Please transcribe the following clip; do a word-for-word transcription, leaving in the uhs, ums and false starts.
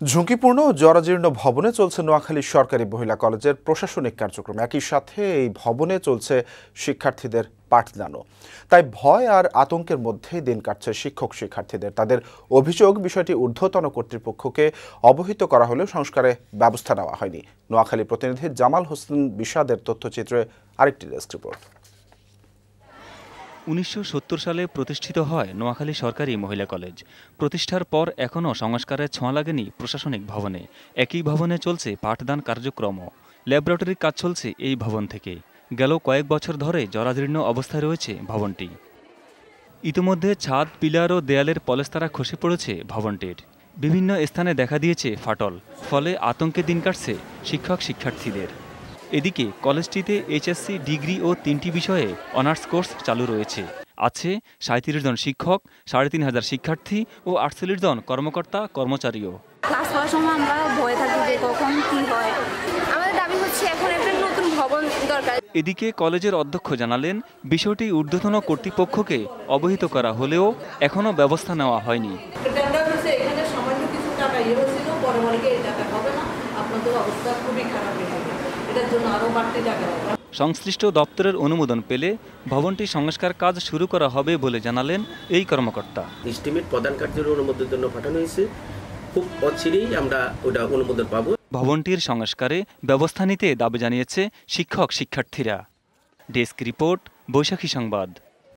ঝুঁকিপূর্ণ ও জরাজীর্ণ ভবনে চলছে নোয়াখালী সরকারি মহিলা কলেজের প্রশাসনিক কার্যক্রম। একই সাথে এই ভবনে চলছে শিক্ষার্থীদের পাঠদানও। তাই ভয় আর আতঙ্কের মধ্যেই দিন কাটছে শিক্ষক শিক্ষার্থীদের। তাদের অভিযোগ, বিষয়টি ঊর্ধ্বতন কর্তৃপক্ষকে অবহিত করা হলেও সংস্কারে ব্যবস্থা নেওয়া হয়নি। নোয়াখালী প্রতিনিধি জামাল হোসেন বিষাদের তথ্যচিত্রে আরেকটি ডেস্ক রিপোর্ট। উনিশশো সত্তর সালে প্রতিষ্ঠিত হয় নোয়াখালী সরকারি মহিলা কলেজ। প্রতিষ্ঠার পর এখনও সংস্কারের ছোঁয়া লাগেনি প্রশাসনিক ভবনে। একই ভবনে চলছে পাঠদান কার্যক্রমও। ল্যাবরেটরির কাজ চলছে এই ভবন থেকে। গেল কয়েক বছর ধরে জরাজীর্ণ অবস্থায় রয়েছে ভবনটি। ইতিমধ্যে ছাদ, পিলার ও দেয়ালের পলেস্তারা খসে পড়েছে ভবনটির। বিভিন্ন স্থানে দেখা দিয়েছে ফাটল, ফলে আতঙ্কে দিন কাটছে শিক্ষক শিক্ষার্থীদের। এদিকে কলেজটিতে এইচএসসি ডিগ্রি ও তিনটি বিষয়ে অনার্স কোর্স চালু রয়েছে। আছে সাঁত্রিশ জন শিক্ষক, সাড়ে তিন হাজার শিক্ষার্থী ও আটচল্লিশ জন কর্মকর্তা কর্মচারীও। ক্লাস করার সময় আমরা ভয় থাকি যে কখন কি হয়। আমাদের দাবি হচ্ছে এখন একটা নতুন ভবন দরকার। এদিকে কলেজের অধ্যক্ষ জানালেন, বিষয়টি ঊর্ধ্বতন কর্তৃপক্ষকে অবহিত করা হলেও এখনও ব্যবস্থা নেওয়া হয়নি। সংশ্লিষ্ট দপ্তরের অনুমোদন পেলে ভবনটি সংস্কার কাজ শুরু করা হবে বলে জানালেন এই কর্মকর্তা। এস্টিমেট প্রদান কার্যের অনুমোদনের জন্য পাঠানো হয়েছে, খুব অচিরেই আমরা ওটা অনুমোদন পাবো। ভবনটির সংস্কারে ব্যবস্থা নিতে দাবি জানিয়েছে শিক্ষক শিক্ষার্থীরা। ডেস্ক রিপোর্ট, বৈশাখী সংবাদ।